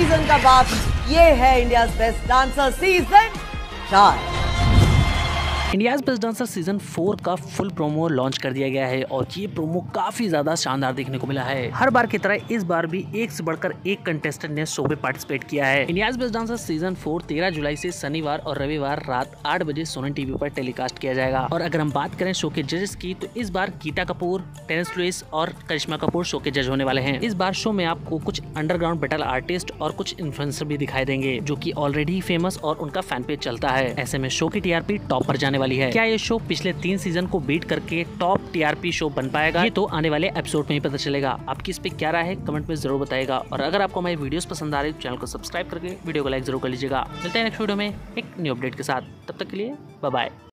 Season का बाप, ये है India's best dancer season 4। India's best dancer season 4 का फुल प्रोमो लॉन्च कर दिया गया है और ये प्रोमो काफी ज्यादा शानदार देखने को मिला है। हर बार की तरह इस बार भी एक से बढ़कर एक कंटेस्टेंट ने शो में पार्टिसिपेट किया है। इंडियाज बेस्ट डांसर सीजन 4 13 जुलाई से शनिवार और रविवार रात 8 बजे सोनी टीवी पर टेलीकास्ट किया जाएगा। और अगर हम बात करें शो के जजेस की, तो इस बार गीता कपूर, टेरेंस लुइस और करिश्मा कपूर शो के जज होने वाले हैं। इस बार शो में आपको कुछ अंडरग्राउंड बैटल आर्टिस्ट और कुछ इन्फ्लुएंसर भी दिखाई देंगे जो कि ऑलरेडी फेमस और उनका फैन पेज चलता है। ऐसे में शो की टीआरपी टॉप पर जाने वाली है। क्या ये शो पिछले 3 सीजन को बीट करके टॉप टीआरपी शो बन पाएगा? ये तो आने वाले एपिसोड में ही पता चलेगा। आपकी इस पे क्या राय है कमेंट में जरूर बताइएगा। और अगर आपको हमारी वीडियोस पसंद आ रही है तो चैनल को सब्सक्राइब करके वीडियो को लाइक जरूर कर लीजिएगा। मिलते हैं नेक्स्ट वीडियो में एक न्यू अपडेट के साथ। तब तक के लिए बाय बाय।